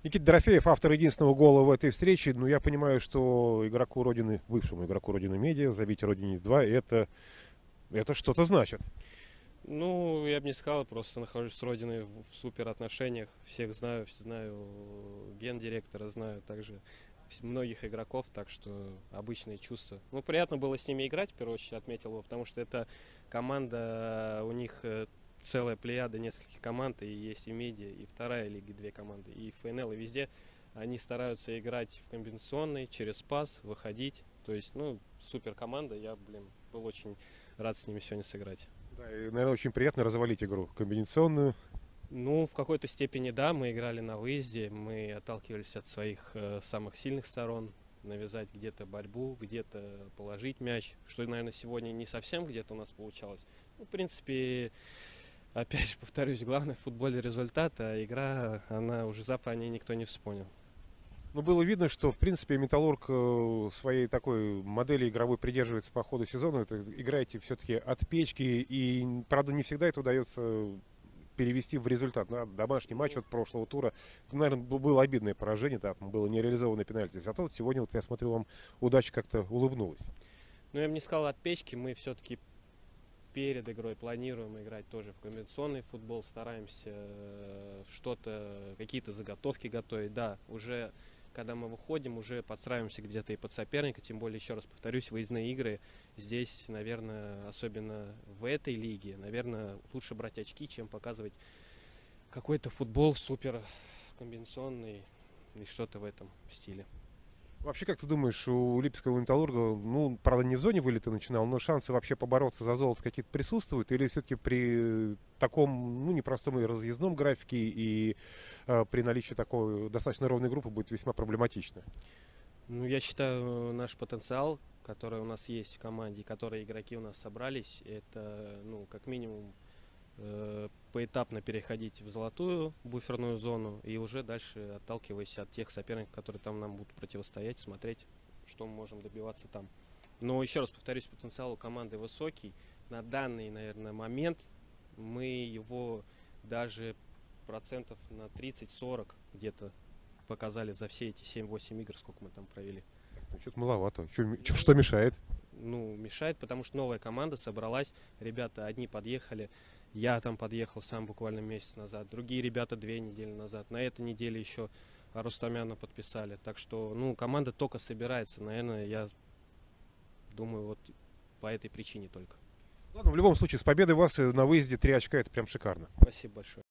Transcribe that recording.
Никита Дорофеев, автор единственного гола в этой встрече. Ну, я понимаю, что игроку Родины, бывшему игроку Родины Медиа, забить Родине 2, это что-то значит. Ну, я бы не сказал, просто нахожусь с Родиной в супер отношениях. Всех знаю, знаю гендиректора, знаю также многих игроков, так что обычные чувства. Ну, приятно было с ними играть, в первую очередь отметил его, потому что это команда, у них целая плеяда нескольких команд, и есть и медиа, и вторая лига, две команды, и ФНЛ, и везде. Они стараются играть в комбинационный, через пас, выходить. То есть, ну, супер команда, я, был очень рад с ними сегодня сыграть. Да, и, наверное, очень приятно развалить игру комбинационную. Ну, в какой-то степени да, мы играли на выезде, мы отталкивались от своих самых сильных сторон, навязать где-то борьбу, где-то положить мяч, что, наверное, сегодня не совсем где-то у нас получалось. Ну, в принципе, опять же повторюсь, главное в футболе результат, а игра, она уже завтра о ней никто не вспомнил. Но было видно, что, в принципе, Металлург своей такой модели игровой придерживается по ходу сезона. Это играете все-таки от печки, и, правда, не всегда это удается перевести в результат. На домашний матч от прошлого тура, наверное, было обидное поражение, там было нереализованное пенальти. Зато вот сегодня, вот я смотрю, вам удача как-то улыбнулась. Но я бы не сказал от печки, мы все-таки перед игрой планируем играть тоже в комбинационный футбол, стараемся какие-то заготовки готовить. Да, уже когда мы выходим, уже подстраиваемся где-то и под соперника, тем более, еще раз повторюсь, выездные игры здесь, наверное, особенно в этой лиге, наверное, лучше брать очки, чем показывать какой-то футбол супер комбинационный и что-то в этом стиле. Вообще, как ты думаешь, у Липецкого Металлурга, ну, правда, не в зоне вылета начинал, но шансы вообще побороться за золото какие-то присутствуют? Или все-таки при таком, ну, непростом и разъездном графике и при наличии такой достаточно ровной группы будет весьма проблематично? Ну, я считаю, наш потенциал, который у нас есть в команде, которые игроки у нас собрались, это, ну, как минимум, поэтапно переходить в золотую буферную зону и уже дальше, отталкиваясь от тех соперников, которые там нам будут противостоять, смотреть, что мы можем добиваться там. Но еще раз повторюсь, потенциал у команды высокий. На данный, наверное, момент мы его даже процентов на 30-40 где-то показали за все эти 7-8 игр, сколько мы там провели. Ну, что-то маловато. Что мешает? Ну, мешает, потому что новая команда собралась, ребята одни подъехали, я там подъехал сам буквально месяц назад, другие ребята 2 недели назад, на этой неделе еще Рустамяна подписали, так что, ну, команда только собирается, наверное, я думаю, вот по этой причине только. Ладно, в любом случае, с победой вас на выезде 3 очка, это прям шикарно. Спасибо большое.